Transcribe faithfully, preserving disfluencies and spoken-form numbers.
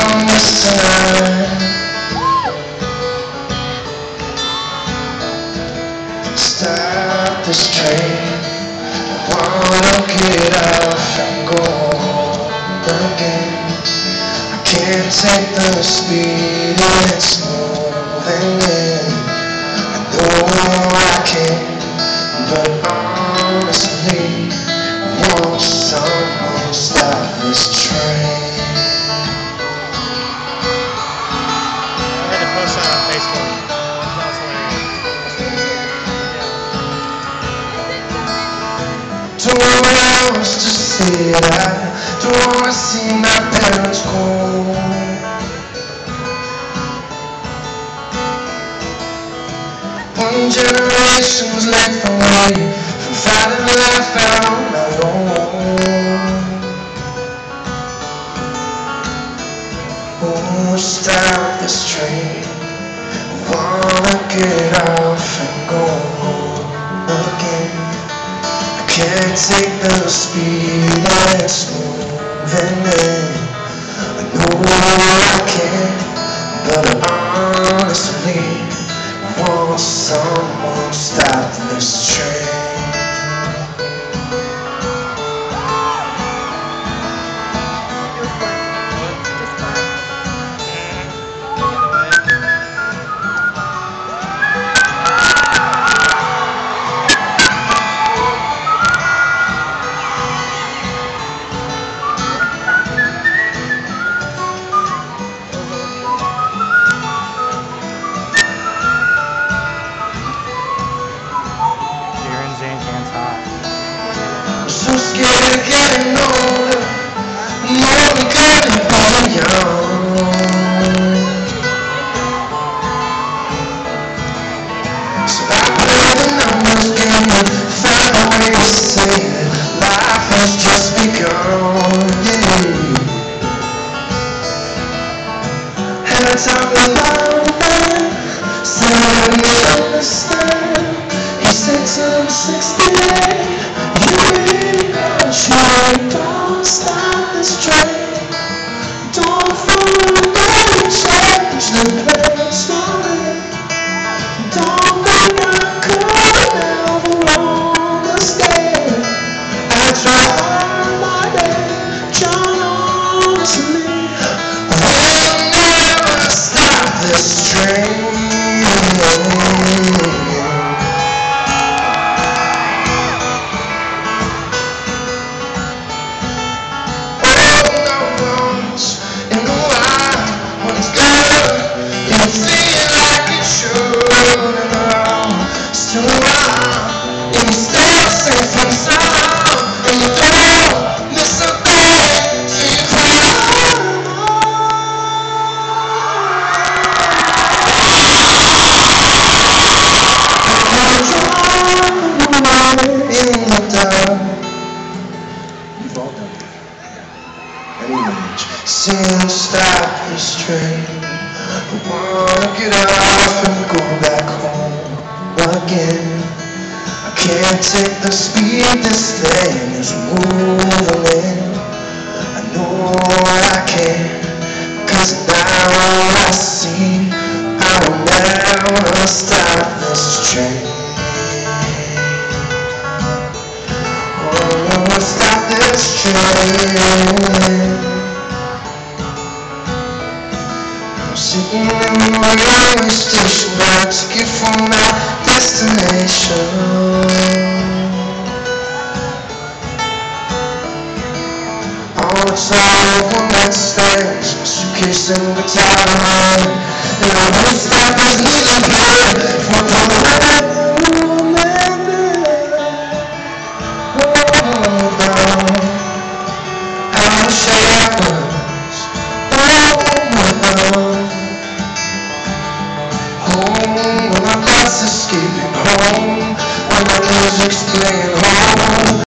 on this line. Stop this train. I wanna get off and go home again. I can't take the speed it's moving in. I know I can, but honestly, won't someone stop this train? I had to post that on Facebook. Don't want us to say that. Don't wanna see my parents go. One generation was left away from finding life out on my own. Oh, stop this train. I wanna get off and go home again. Can't take the speed that's moving in. I know I can, but honestly, won't someone stop this train? I'm so scared of getting older, more than getting all young. So I play the numbers game and find a way to say that life has just begun. Yeah. And I talk with my man, saying we understand. He said till sixty-eight. Don't stop this train. Don't follow and change the place for it. Don't think I could never understand. I try my best, John, honestly, we'll never stop this train. Saying stop this train. I wanna get off and go back home again. I can't take the speed this thing is moving in. I know I can, cause now I see I will never stop this train. Oh, stop this train. Sitting in the railway station, I took it from my destination. On the top one night stands, my suitcase and guitar in hand, and I won't stop this little